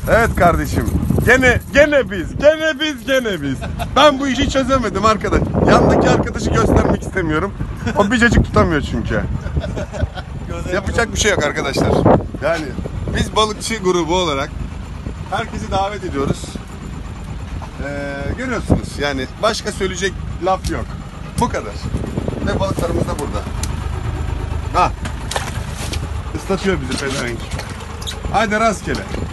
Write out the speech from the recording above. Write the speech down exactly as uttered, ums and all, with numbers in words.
Evet kardeşim. Gene gene biz. Gene biz. Gene biz. Ben bu işi çözemedim arkadaş. Yandaki arkadaşı göstermek istemiyorum. O bir cacık tutamıyor çünkü. Yapacak bir şey yok arkadaşlar. Yani biz balıkçı grubu olarak herkesi davet ediyoruz. Ee, görüyorsunuz yani başka söyleyecek laf yok. Bu kadar. Ve balıklarımız da burada. Ha. Islatıyor bizi pezevenk. Haydi rastgele.